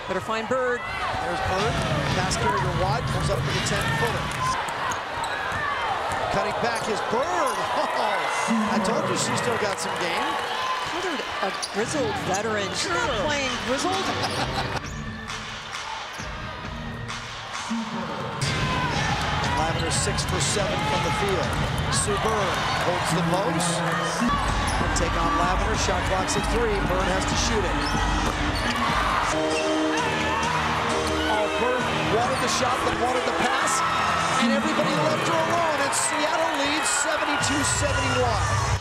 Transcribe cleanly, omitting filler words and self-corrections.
Better find Bird. There's Bird. Pass carried her wide, pulls up for the 10-footer. Cutting back is Bird. Oh, I told you she still got some game. Considered a grizzled veteran. She's not playing grizzled. Lavender 6 for 7 from the field. Sue Bird holds the post. Take on Lavender. Shot clock's at 3. Bird has to shoot it. Oh, Bird wanted the shot, but wanted the pass, and everybody left her alone. And Seattle leads 72-71.